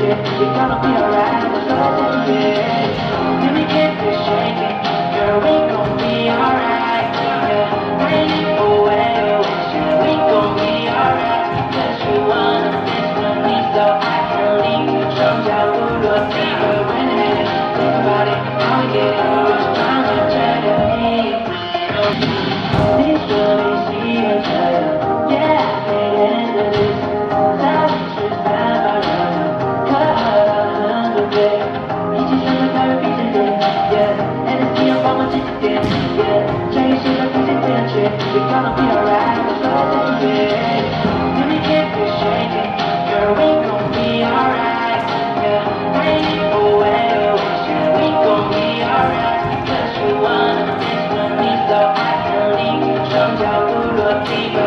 shit. We gonna be alright, we're gonna do it. Let me get this shaking, girl, we gon' be alright. Yeah, rain away, yeah, we gon' be alright. Cause you wanna dance with me, so I can leave. Show y'all who the fever when it is. Think about it, how we get which time to try to leave. Please really see what's better. Yeah, I can't end this. Savage is bad, but cut out under bed. Each is on the therapy today. Yeah, and it's me up on my ticket. Yeah, change shit like this adventure. We gonna be alright, we're gonna do it. Let me get this shaking, girl, we gon' be alright. Yeah, rain away, yeah, we gon' be alright. Cause you wanna dance with me, so I can leave. Show y'all who the fever